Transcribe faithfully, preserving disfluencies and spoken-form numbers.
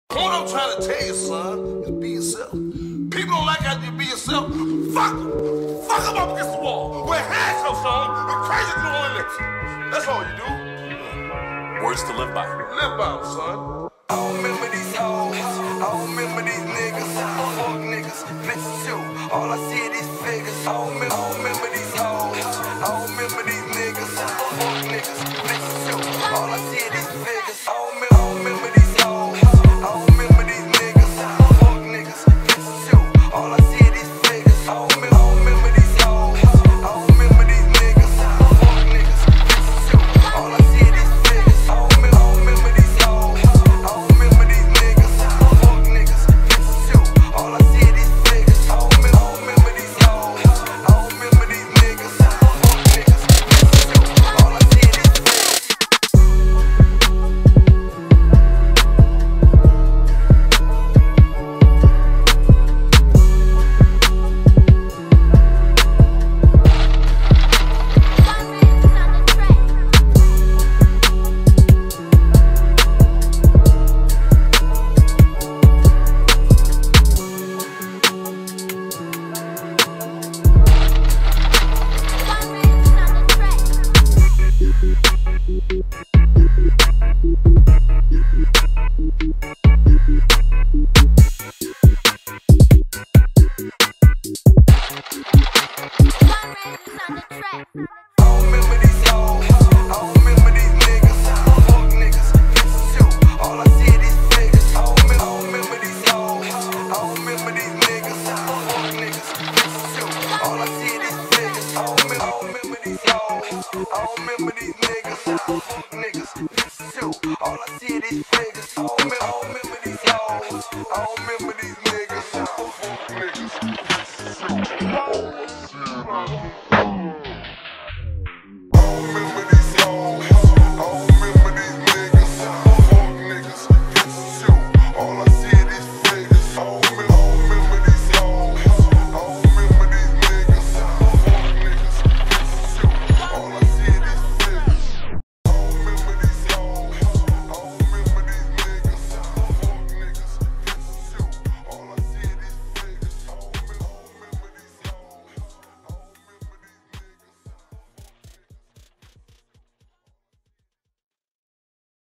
What I'm trying to tell you, son, is be yourself. People don't like how you be yourself. Fuck them. Fuck them up against the wall. Wear handcuffs on and crazy glue on their lips. That's all you do. Words to live by. Live by them, son. I remember these